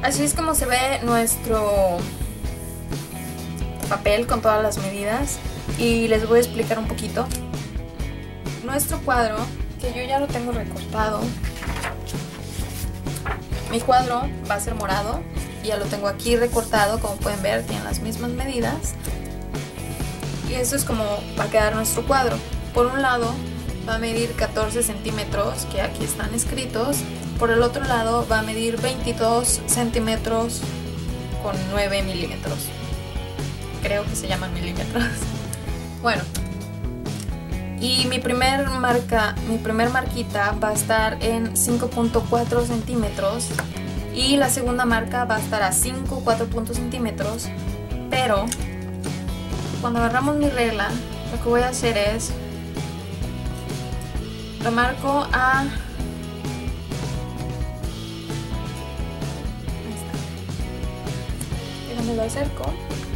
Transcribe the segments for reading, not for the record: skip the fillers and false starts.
Así es como se ve nuestro papel con todas las medidas y les voy a explicar un poquito. Nuestro cuadro, que yo ya lo tengo recortado, mi cuadro va a ser morado y ya lo tengo aquí recortado, como pueden ver tienen las mismas medidas y eso es como va a quedar nuestro cuadro. Por un lado va a medir 14 centímetros, que aquí están escritos. Por el otro lado va a medir 22 centímetros con 9 milímetros. Creo que se llaman milímetros. Bueno, y mi primer marquita va a estar en 5.4 centímetros y la segunda marca va a estar a 4 centímetros. Pero cuando agarramos mi regla, lo que voy a hacer es lo marco a... Déjame lo acerco.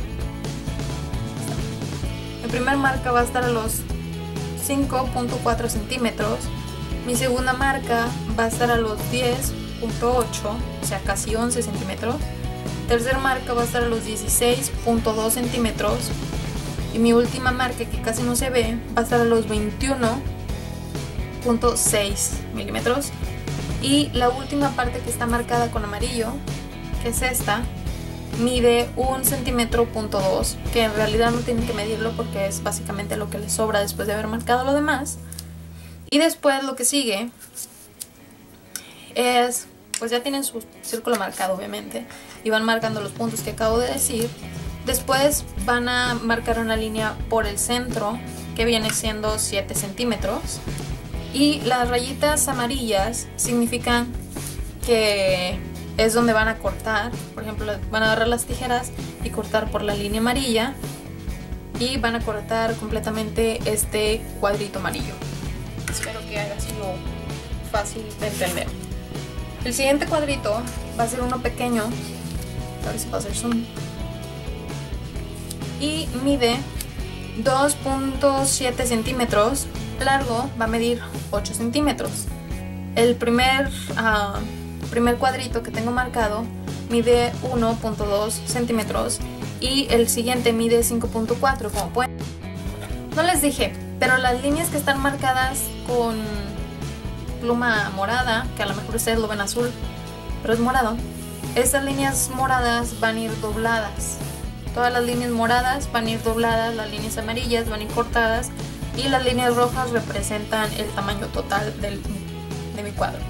Mi primer marca va a estar a los 5.4 centímetros. Mi segunda marca va a estar a los 10.8, o sea casi 11 centímetros. Tercera marca va a estar a los 16.2 centímetros. Y mi última marca, que casi no se ve, va a estar a los 21.6 milímetros. Y la última parte que está marcada con amarillo, que es esta, mide 1,2 centímetros, que en realidad no tienen que medirlo porque es básicamente lo que les sobra después de haber marcado lo demás. Y después lo que sigue es, pues ya tienen su círculo marcado obviamente y van marcando los puntos que acabo de decir. Después van a marcar una línea por el centro que viene siendo 7 centímetros y las rayitas amarillas significan que es donde van a cortar. Por ejemplo, van a agarrar las tijeras y cortar por la línea amarilla y van a cortar completamente este cuadrito amarillo. Espero que haya sido fácil de entender. El siguiente cuadrito va a ser uno pequeño, a ver si puedo hacer zoom, y mide 2.7 centímetros, largo va a medir 8 centímetros. El primer cuadrito que tengo marcado mide 1.2 centímetros y el siguiente mide 5.4, como pueden. No les dije, pero las líneas que están marcadas con pluma morada, que a lo mejor ustedes lo ven azul, pero es morado, estas líneas moradas van a ir dobladas. Todas las líneas moradas van a ir dobladas, las líneas amarillas van a ir cortadas y las líneas rojas representan el tamaño total de mi cuadro.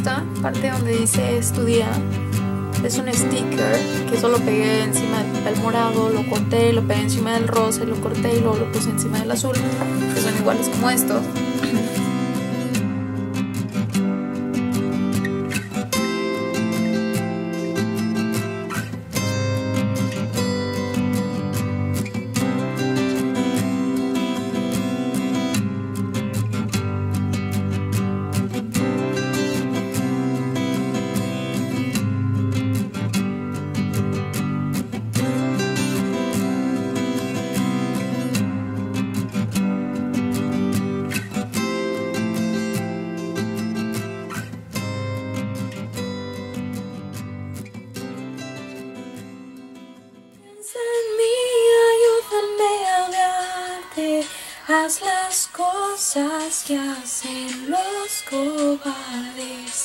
esta parte donde dice estudia es un sticker que solo pegué encima del papel morado, lo corté, lo pegué encima del rosa y lo corté y luego lo puse encima del azul, que son iguales como estos. Haz las cosas que hacen los cobardes.